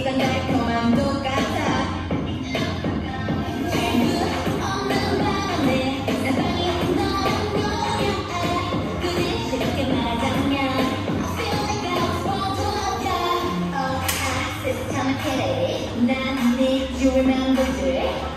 이건 달콤한 똑같아 전부 없는 밤에 세상이 너무 노력해 굳이 쉽게 말하자면 I feel like I was born to love ya. Oh, this time I get it. 난 need you remember it.